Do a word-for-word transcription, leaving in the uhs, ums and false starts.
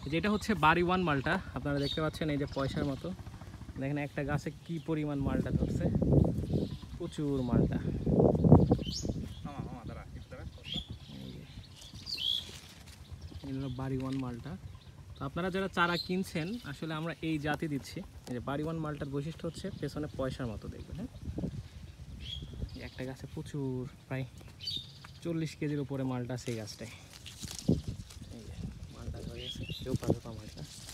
যেটা হচ্ছে বাড়ি ওয়ান মালটা, আপনারা দেখতে পাচ্ছেন এই যে পয়সার মতো। দেখেন একটা গাছে কি পরিমাণ মালটা ধরছে, প্রচুর মালটা। বাড়ি ওয়ান মালটা। তো আপনারা যারা চারা কিনছেন, আসলে আমরা এই জাতি দিচ্ছি। এই যে বাড়ি ওয়ান মালটার বৈশিষ্ট্য হচ্ছে পেছনে পয়সার মতো দেখবেন। হ্যাঁ, একটা গাছে প্রচুর, প্রায় চল্লিশ কেজির উপরে মালটা আছে এই গাছটায়। এই যে মালটা ধরে আছে, কেউ পাবে মালটা।